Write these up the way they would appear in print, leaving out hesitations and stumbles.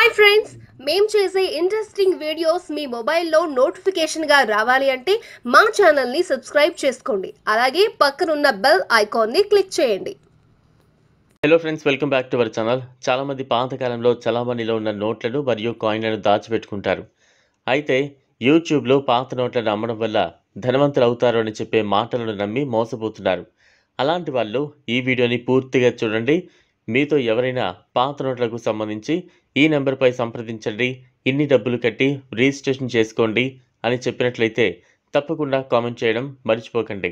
Hi friends, మేము చేసే interesting videos మీ మొబైల్లో నోటిఫికేషన్గా రావాలి అంటే మా ఛానల్ని సబ్స్క్రైబ్ చేసుకోండి. అలాగే పక్కనున్న బెల్ ఐకాన్ని క్లిక్ చేయండి. Hello friends, welcome back to our channel. చాలామంది పాతకాలంలో చలామణిలో ఉన్న నోట్లను మరియు కాయిన్లను దాచిపెట్టుకుంటారు. అయితే యూట్యూబ్లో పాత నోట్లను అమ్మడం వల్ల ధనవంతులు అవుతారు అని చెప్పే మాటలను నమ్మి మోసపోతున్నారు. అలాంటి వాళ్ళు ఈ వీడియోని పూర్తిగా చూడండి. మీతో ఎవరైనా పాత నోట్లకు సంబంధించి ఈ నెంబర్పై సంప్రదించండి, ఇన్ని డబ్బులు కట్టి రిజిస్ట్రేషన్ చేసుకోండి అని చెప్పినట్లయితే తప్పకుండా కామెంట్ చేయడం మర్చిపోకండి.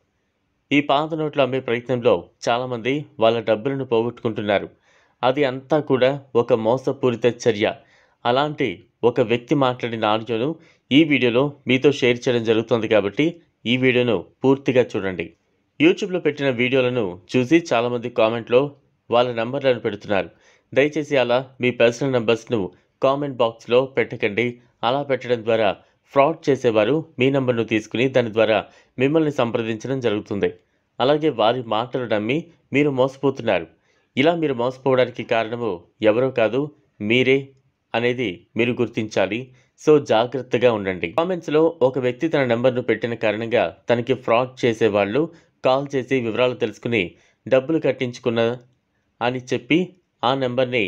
ఈ పాత నోట్లు అమ్మే ప్రయత్నంలో చాలామంది వాళ్ళ డబ్బులను పోగొట్టుకుంటున్నారు. అది అంతా కూడా ఒక మోసపూరిత చర్య. అలాంటి ఒక వ్యక్తి మాట్లాడిన ఆడియోను ఈ వీడియోలో మీతో షేర్ చేయడం జరుగుతుంది కాబట్టి ఈ వీడియోను పూర్తిగా చూడండి. యూట్యూబ్లో పెట్టిన వీడియోలను చూసి చాలామంది కామెంట్లో వాళ్ళ నంబర్లను పెడుతున్నారు. దయచేసి అలా మీ పర్సనల్ నెంబర్స్ను కామెంట్ బాక్స్లో పెట్టకండి. అలా పెట్టడం ద్వారా ఫ్రాడ్ చేసేవారు మీ నెంబర్ను తీసుకుని దాని ద్వారా మిమ్మల్ని సంప్రదించడం జరుగుతుంది. అలాగే వారి మాటలు నమ్మి మీరు మోసపోతున్నారు. ఇలా మీరు మోసపోవడానికి కారణము ఎవరో కాదు, మీరే అనేది మీరు గుర్తించాలి. సో జాగ్రత్తగా ఉండండి. కామెంట్స్లో ఒక వ్యక్తి తన నెంబర్ను పెట్టిన కారణంగా తనకి ఫ్రాడ్ చేసేవాళ్ళు కాల్ చేసి వివరాలు తెలుసుకుని డబ్బులు కట్టించుకున్న అని చెప్పి ఆ నెంబర్ని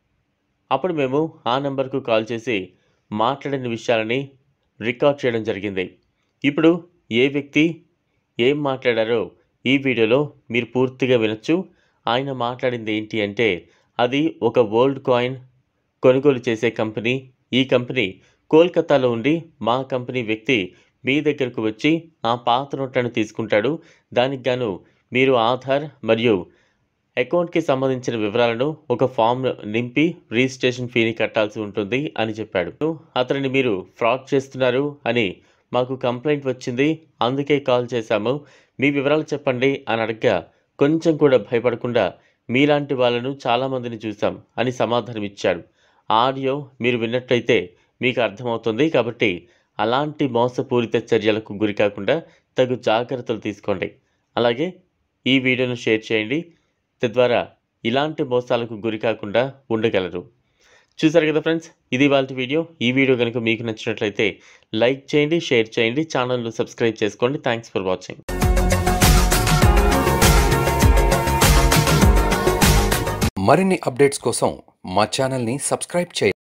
అప్పుడు మేము ఆ నెంబర్కు కాల్ చేసి మాట్లాడిన విషయాలని రికార్డ్ చేయడం జరిగింది. ఇప్పుడు ఏ వ్యక్తి ఏం మాట్లాడారో ఈ వీడియోలో మీరు పూర్తిగా వినొచ్చు. ఆయన మాట్లాడింది ఏంటి అంటే, అది ఒక ఓల్డ్ కాయిన్ కొనుగోలు చేసే కంపెనీ. ఈ కంపెనీ కోల్కతాలో ఉండి మా కంపెనీ వ్యక్తి మీ దగ్గరకు వచ్చి ఆ పాత నోట్లను తీసుకుంటాడు. దానికి గాను మీరు ఆధార్ మరియు అకౌంట్కి సంబంధించిన వివరాలను ఒక ఫామ్ నింపి రిజిస్ట్రేషన్ ఫీని కట్టాల్సి ఉంటుంది అని చెప్పాడు. అతనిని మీరు ఫ్రాడ్ చేస్తున్నారు అని మాకు కంప్లైంట్ వచ్చింది, అందుకే కాల్ చేశాము, మీ వివరాలు చెప్పండి అని అడగ్గా కొంచెం కూడా భయపడకుండా మీలాంటి వాళ్ళను చాలామందిని చూసాం అని సమాధానం ఇచ్చాడు. ఆడియో మీరు విన్నట్లయితే మీకు అర్థమవుతుంది. కాబట్టి అలాంటి మోసపూరిత చర్యలకు గురి కాకుండా తగు జాగ్రత్తలు తీసుకోండి. అలాగే ఈ వీడియోను షేర్ చేయండి, తద్వారా ఇలాంటి మోసాలకు గురి కాకుండా ఉండగలరు. చూసారు కదా ఫ్రెండ్స్, ఇది ఇవాల్టి వీడియో. ఈ వీడియో కనుక మీకు నచ్చినట్లయితే లైక్ చేయండి, షేర్ చేయండి, ఛానల్ను సబ్స్క్రైబ్ చేసుకోండి. Thanks for watching. మరిన్ని అప్డేట్స్ కోసం మా ఛానల్ని సబ్స్క్రైబ్ చేయండి.